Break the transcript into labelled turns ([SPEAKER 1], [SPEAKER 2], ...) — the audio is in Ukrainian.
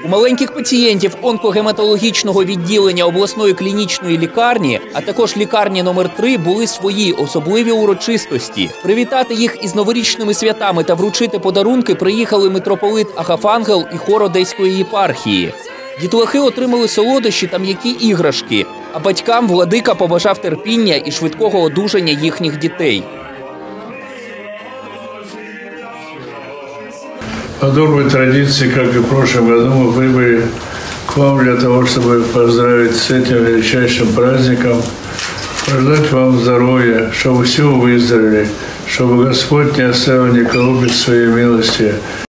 [SPEAKER 1] У маленьких пацієнтів онкогематологічного відділення обласної клінічної лікарні, а також лікарні номер 3 були свої особливі урочистості. Привітати їх із новорічними святами та вручити подарунки приїхали митрополит Агафангел і хор Одеської єпархії. Дітлахи отримали солодощі та м'які іграшки, а батькам владика побажав терпіння і швидкого одужання їхніх дітей.
[SPEAKER 2] По доброй традиции, как и в прошлом году, мы прибыли к вам для того, чтобы поздравить с этим величайшим праздником, пожелать вам здоровья, чтобы все выздоровели, чтобы Господь не оставил никого без своей милости.